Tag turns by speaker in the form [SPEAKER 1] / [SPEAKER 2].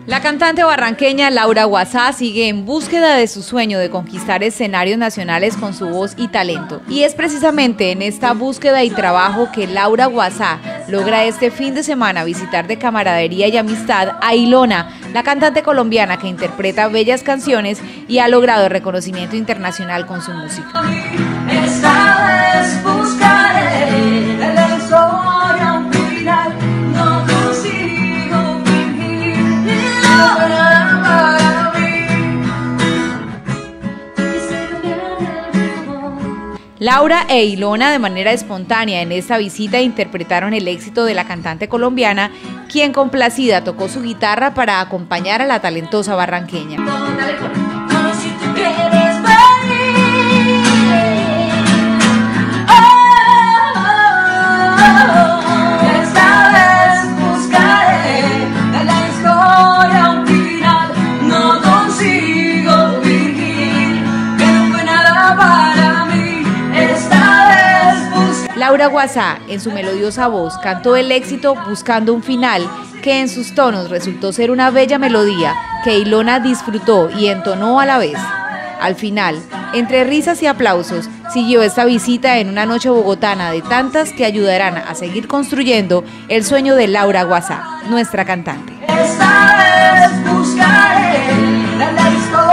[SPEAKER 1] La cantante barranqueña Laura Guazá sigue en búsqueda de su sueño de conquistar escenarios nacionales con su voz y talento. Y es precisamente en esta búsqueda y trabajo que Laura Guazá logra este fin de semana visitar de camaradería y amistad a Ilona, la cantante colombiana que interpreta bellas canciones y ha logrado reconocimiento internacional con su música.
[SPEAKER 2] Esta vez buscaré la historia un final, no consigo fingir para mí.
[SPEAKER 1] Laura e Ilona de manera espontánea en esta visita interpretaron el éxito de la cantante colombiana, quien complacida tocó su guitarra para acompañar a la talentosa barranqueña. Laura Guazá, en su melodiosa voz, cantó el éxito Buscando un Final, que en sus tonos resultó ser una bella melodía que Ilona disfrutó y entonó a la vez. Al final, entre risas y aplausos, siguió esta visita en una noche bogotana de tantas que ayudarán a seguir construyendo el sueño de Laura Guazá, nuestra cantante.
[SPEAKER 2] Esta vez buscaré la historia.